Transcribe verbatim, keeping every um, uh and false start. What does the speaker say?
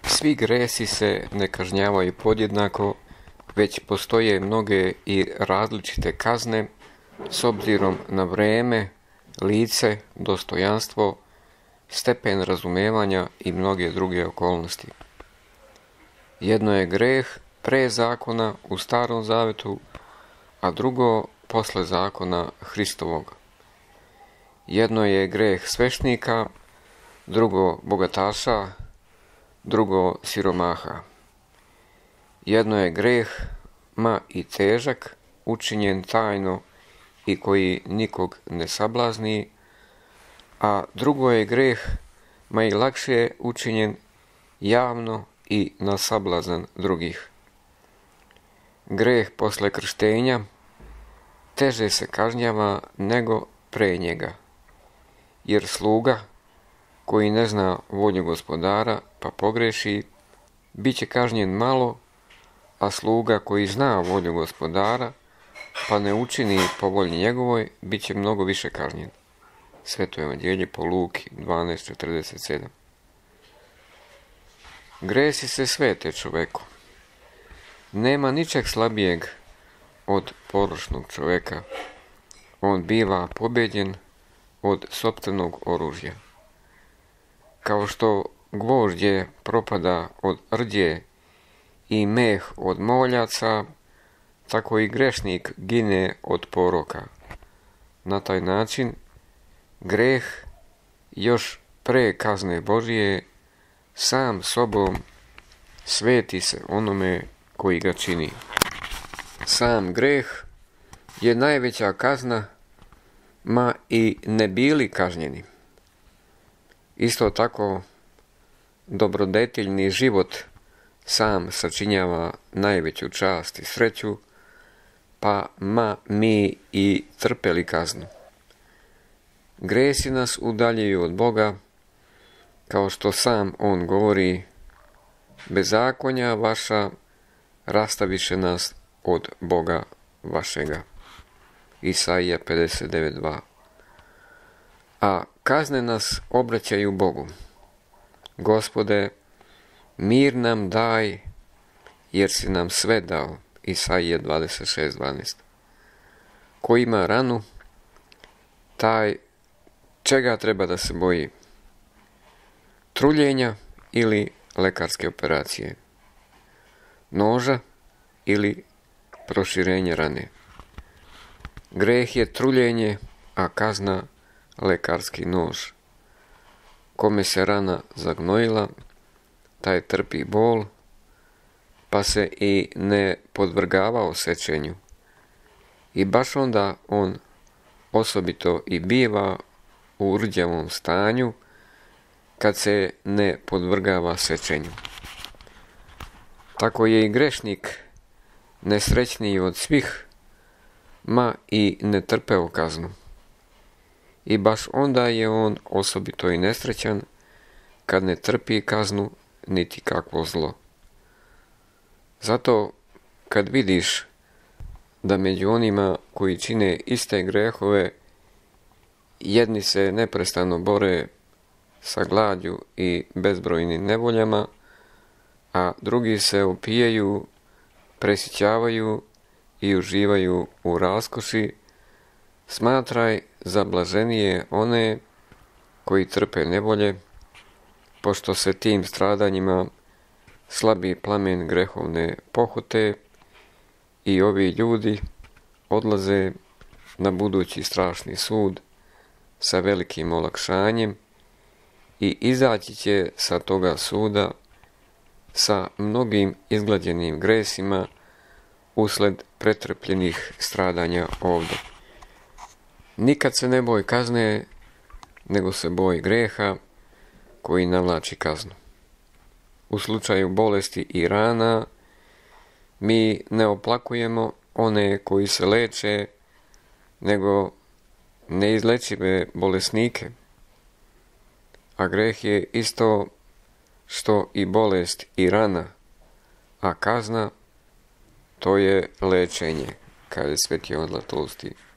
Svi gresi se ne kažnjavaju podjednako, već postoje mnoge i različite kazne s obzirom na vreme, lice, dostojanstvo, stepen razumevanja i mnoge druge okolnosti. Jedno je greh pre zakona u Starom zavetu, a drugo posle zakona Hristovog. Jedno je greh svešnika, drugo bogataša, drugo siromaha. Jedno je greh, ma i težak, učinjen tajno i koji nikog ne sablazni, a drugo je greh, ma i lakše učinjen javno i na sablazan drugih. Greh posle krštenja teže se kažnjava nego pre njega, jer sluga koji ne zna volju gospodara pa pogreši, bit će kažnjen malo, a sluga koji zna volju gospodara pa ne učini po volji njegovoj, bit će mnogo više kažnjen. Sveto evanđelje po Luki dvanaest četrdeset sedam. Gresi se svete čoveku. Nema ničeg slabijeg od poročnog čoveka. On biva pobeđen od sopstvenog oružja. Kao što gvožđe propada od rđe i meh od moljaca, tako i grešnik gine od poroka. Na taj način greh još pre kazne Božije sam sobom sveti se onome koji ga čini. Sam greh je najveća kazna, ma i ne bili kažnjeni. Isto tako, dobrodeteljni život sam sačinjava najveću čast i sreću, pa ma mi i trpeli kaznu. Gresi nas udaljuju od Boga, kao što sam on govori, bezakonja vaša rastaviše nas od Boga vašega. Isaija pedeset devet dva. A kazne nas obraćaju Bogu. Gospode, mir nam daj, jer si nam sve dao. Isaija dvadeset šest dvanaest. Ko ima ranu, taj čega treba da se boji? Truljenja ili lekarske operacije? Noža ili proširenje rane? Greh je truljenje, a kazna lekarski nož. Kome se rana zagnojila, taj trpi bol, pa se i ne podvrgava osečenju. I baš onda on osobito i biva u rđavom stanju, kad se ne podvrgava sečenju. Tako je i grešnik nesrećniji od svih, ma i ne trpeo kaznu. I baš onda je on osobito i nesrećan, kad ne trpi kaznu niti kakvo zlo. Zato, kad vidiš da među onima koji čine iste grehove, jedni se neprestano bore sa glađu i bezbrojnim nevoljama, a drugi se opijaju, presićavaju i uživaju u raskoši, smatraj za blaženije one koji trpe nevolje, pošto se tim stradanjima slabi plamen grehovne pohote i ovi ljudi odlaze na budući strašni sud sa velikim olakšanjem i izaći će sa toga suda sa mnogim izglađenim gresima usled pretrpljenih stradanja ovdje. Nikad se ne boj kazne, nego se boj greha koji navlači kaznu. U slučaju bolesti i rana mi ne oplakujemo one koji se leče, nego neizlečive bolesnike. A greh je isto što i bolest i rana, a kazna to je lečenje, kaže Sveti Jovan Zlatulski.